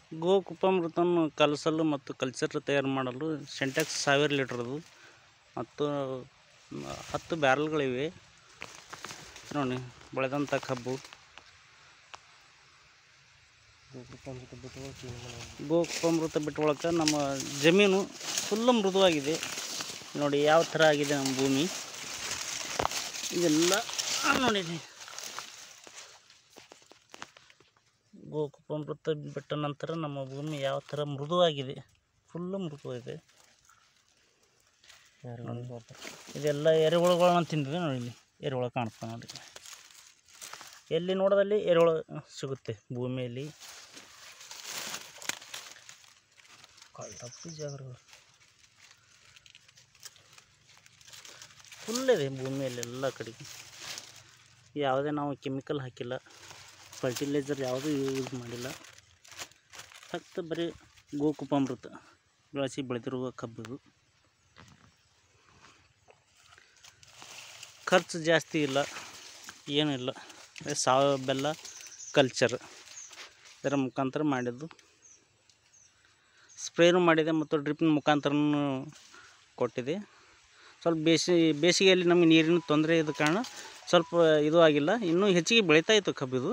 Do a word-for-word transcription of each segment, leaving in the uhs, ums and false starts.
ಗೋಕೃಪಾಮೃತವನ್ನು ಕಲಸಲು ಮತ್ತು ಕಲ್ಚರ್ ತಯಾರು ಮಾಡಲು ಸಿಂಟೆಕ್ಸ್ ಸಾವಿರ ಲೀಟ್ರದು ಮತ್ತು ಹತ್ತು ಬ್ಯಾರಲ್ಗಳಿವೆ. ನೋಡಿ ಬೆಳೆದಂಥ ಕಬ್ಬು. ಗೋಕೃಪಾಮೃತ ಬಿಟ್ಟುಕೊಳ್ಳೋಕೆ ನಮ್ಮ ಜಮೀನು ಫುಲ್ಲು ಮೃದುವಾಗಿದೆ. ನೋಡಿ ಯಾವ ಥರ ಆಗಿದೆ ನಮ್ಮ ಭೂಮಿ. ಇದೆಲ್ಲ ನೋಡಿ ಗೋಕೃಪಾಮೃತ ಬಿಟ್ಟ ನಂತರ ನಮ್ಮ ಭೂಮಿ ಯಾವ ಥರ ಮೃದುವಾಗಿದೆ, ಫುಲ್ಲು ಮೃದುವಾಗಿದೆ. ಇದೆಲ್ಲ ಎರೆಹುಳುಗಳನ್ನ ತಿಂದಿದೆ ನೋಡಿ. ಇಲ್ಲಿ ಎರೆಹುಳು ಕಾಣ್ತಾ ನೋಡಿ. ಎಲ್ಲಿ ನೋಡೋದಲ್ಲಿ ಎರೆಹುಳು ಸಿಗುತ್ತೆ ಭೂಮಿಯಲ್ಲಿ. ಕಳ್ಳಪ್ಪಿ ಜಾಗಗಳು ಫುಲ್ ಇದೆ ಭೂಮಿಯಲ್ಲಿ ಎಲ್ಲ ಕಡೆಗೆ. ಯಾವುದೇ ನಾವು ಕೆಮಿಕಲ್ ಹಾಕಿಲ್ಲ, ಫರ್ಟಿಲೈಸರ್ ಯಾವುದೂ ಯೂಸ್ ಮಾಡಿಲ್ಲ. ಫಕ್ತ ಬರೀ ಗೋಕೃಪಾಮೃತ ಬಳಸಿ ಬೆಳೆದಿರುವ ಕಬ್ಬಿದು. ಖರ್ಚು ಜಾಸ್ತಿ ಇಲ್ಲ, ಏನಿಲ್ಲ. ಸಾವಯವ ಬೆಲ್ಲ ಕಲ್ಚರ್ ಇದರ ಮುಖಾಂತರ ಮಾಡಿದ್ದು. ಸ್ಪ್ರೇನು ಮಾಡಿದೆ ಮತ್ತು ಡ್ರಿಪ್ನ ಮುಖಾಂತರನೂ ಕೊಟ್ಟಿದೆ. ಸ್ವಲ್ಪ ಬೇಸಿ ಬೇಸಿಗೆಯಲ್ಲಿ ನಮಗೆ ನೀರಿನ ತೊಂದರೆ ಇದ್ದ ಕಾರಣ ಸ್ವಲ್ಪ ಇದು ಆಗಿಲ್ಲ. ಇನ್ನೂ ಹೆಚ್ಚಿಗೆ ಬೆಳೀತಾ ಇತ್ತು ಕಬ್ಬಿದು.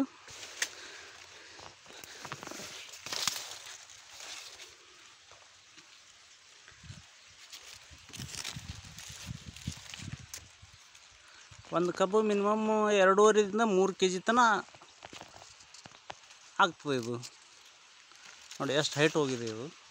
ಒಂದು ಕಬ್ಬು ಮಿನಿಮಮ್ ಎರಡೂವರೆಯಿಂದ ಮೂರು ಕೆ ಜಿ ತನಕ ಆಗ್ತದೆ. ಇದು ನೋಡಿ ಎಷ್ಟು ಹೈಟ್ ಹೋಗಿದೆ ಇದು.